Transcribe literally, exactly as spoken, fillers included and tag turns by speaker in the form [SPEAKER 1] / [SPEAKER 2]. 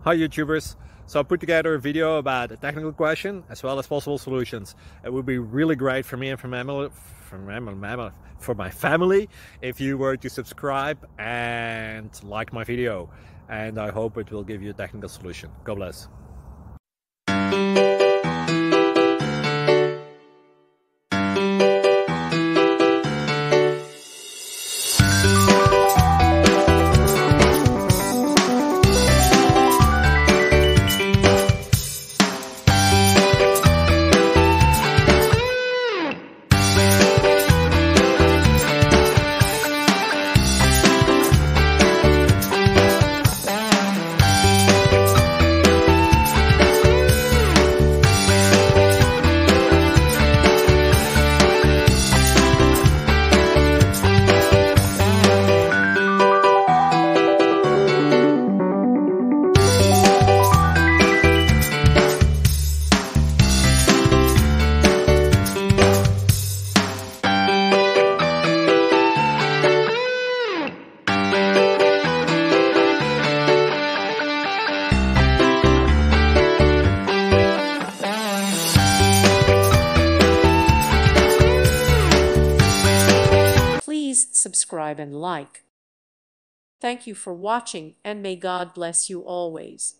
[SPEAKER 1] Hi YouTubers! So I put together a video about a technical question as well as possible solutions. It would be really great for me and for my family, for my, for my family if you were to subscribe and like my video. And I hope it will give you a technical solution. God bless.
[SPEAKER 2] Please subscribe and like. Thank you for watching, and may God bless you always.